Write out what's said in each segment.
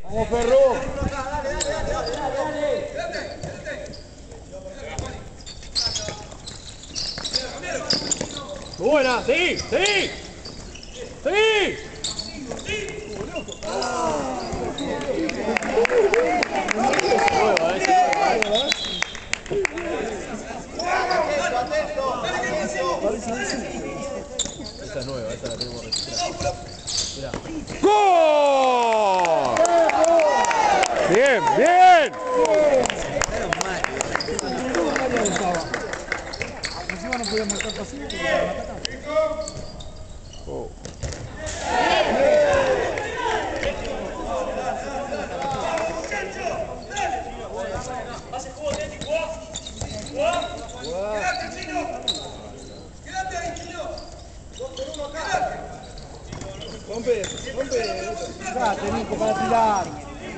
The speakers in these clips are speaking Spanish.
Vamos, Perro. Buena, sí, sí. Sí. Esta es nueva, esta la tenemos registrada. Mirá. ¡Gol! Bien, bien. Encima no podía marcar pasivo porque estaban atacando. Oh. Rompe. Date, Nico, para tirar.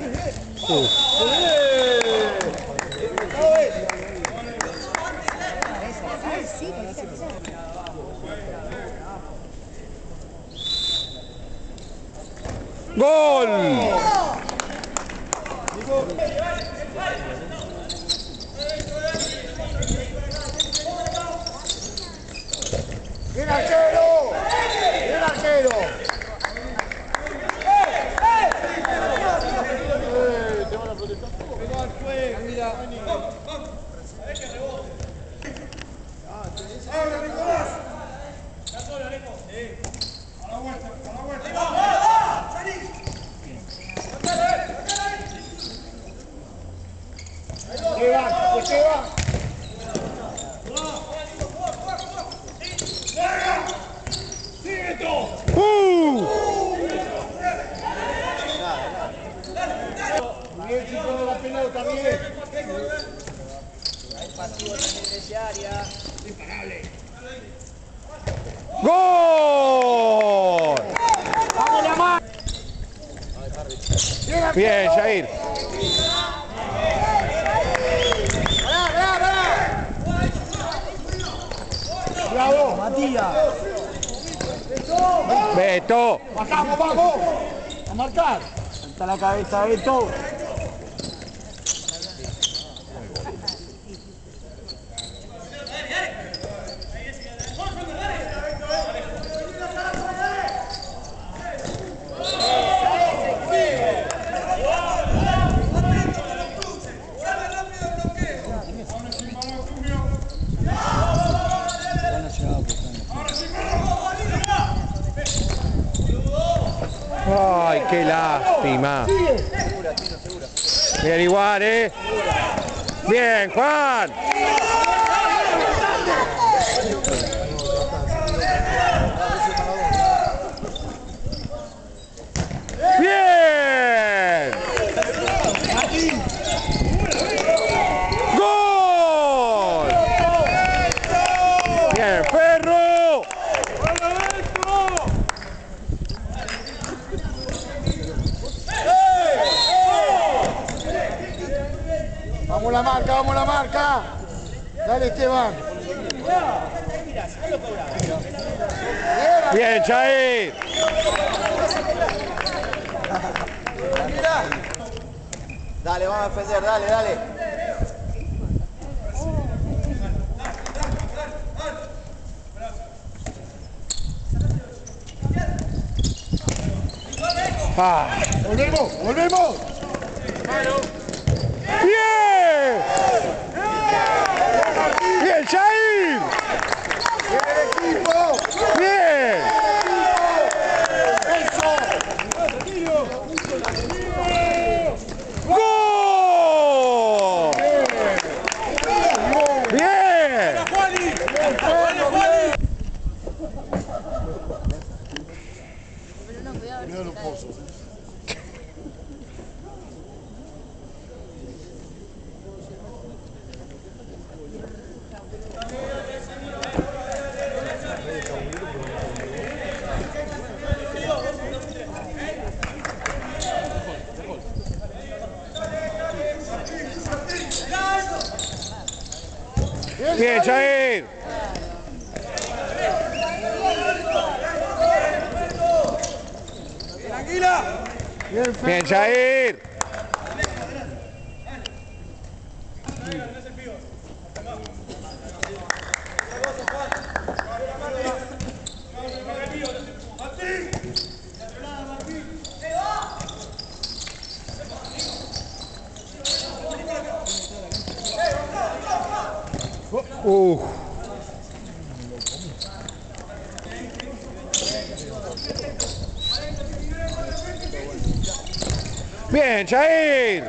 ¡Gol! ¡Bien arquero! ¡Bien arquero! ¿Tengo la protesta? Mira. ¡Ahora, Nicolás! ¿Estás solo, Alejo? Sí. A la vuelta, a la vuelta. Esteban. ¡Sigue todo! Bien, chico, de la pelota, bien. Hay pasivo también de ese área. Imparable. ¡Gol! ¡Vamos la mano! Bien, Jair. ¡Bravo, Matías! Beto. ¡Bajamos, vamos! ¡A marcar! Está la cabeza, Beto. Ay, qué lástima. Bien, igual, ¿eh? Bien, Juan. Bien. ¡Gol! Bien, Ferro. Vamos la marca. Dale, Esteban. Bien, Jair. Dale, vamos a defender, dale. Ah. Volvemos. Bien. Bien, Jair. ¡Bien el equipo! Bien. ¡Eso! ¡Gol! Bien. Mira los pozos. Bien, Jair. ¡Bien, Anguila! Bien, Jair. Bien, Jair.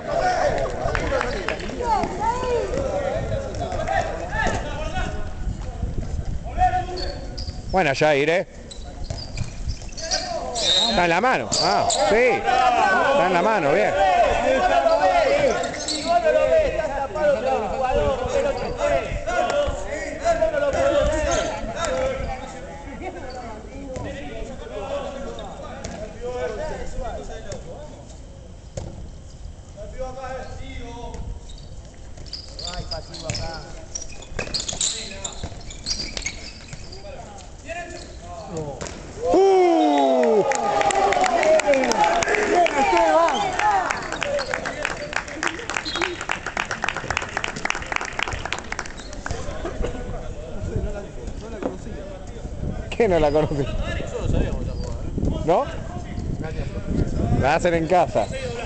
Buena, Jair, Está en la mano. Ah, sí. Está en la mano, bien. ¿Quién no la conoce? ¿No? La hacen en casa.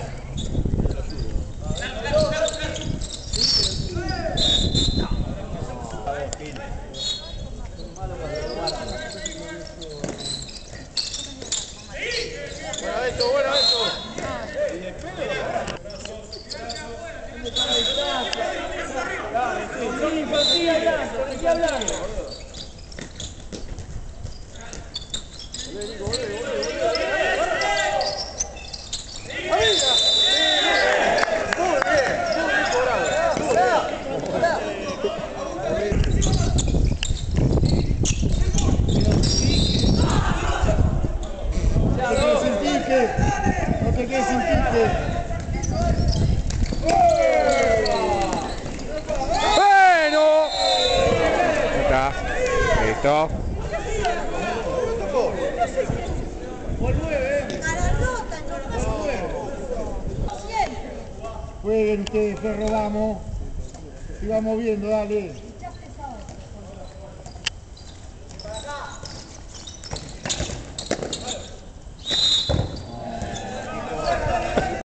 Bueno, esto. Sí, hablando. No te quedes sin pique. ¡Bueno! Está. Listo. Jueguen ustedes, perro, vamos. Y vamos viendo, dale.